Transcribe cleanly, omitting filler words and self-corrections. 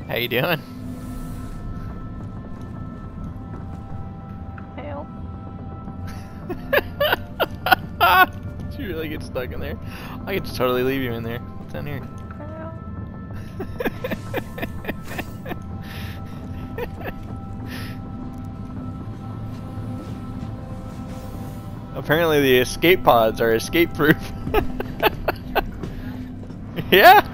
How you doing? Help. Did you really get stuck in there? I could just totally leave you in there. What's down here? Apparently the escape pods are escape proof. Yeah?